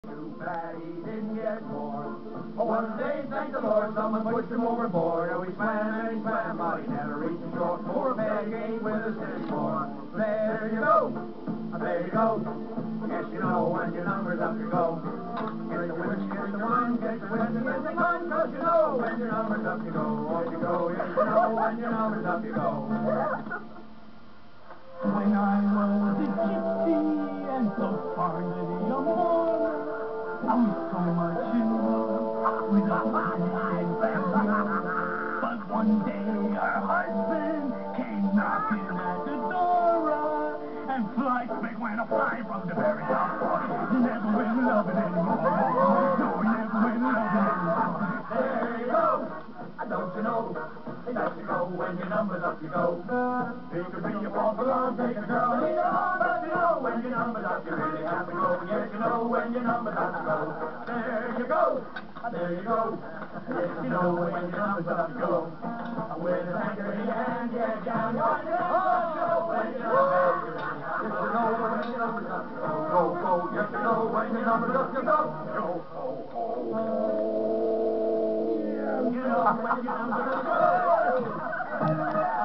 Too bad he didn't get more. Oh, one day, thank the Lord, someone pushed him overboard. Oh, he swam and he swam, but he never reached the shore. Poor Betty ain't with us anymore. There you go. There you go. Yes, you know when your number's up, you go. Get the wish, get the one, get the wish, get the one, 'cause you know when your number's up, you go. Off you go, yes, you know when your number's up, you go. When I was a gypsy and so fondly amore, I was so much in love with a honey and Creole. But one day her husband came knocking at the door, and fly quick went a fly from the very top. You never went loving anymore. No, you never went loving anymore. There you go. Don't you know? That you go when your number's up, you go. You could be a false alarm, take a girl in your arm, but you know when your number's up, you really have to go. Yes, you know when your number's up, you go. There you go. There you go. Yes, you know when your number's up, you go. With a anchor in your hand, yeah, down your line. Oh, you know when your number's up, you go. Yes, you know when your number's up, you go. Go, go. Yes, you know when your number's up, you go. Go, go, go. You know when your number's up, you go.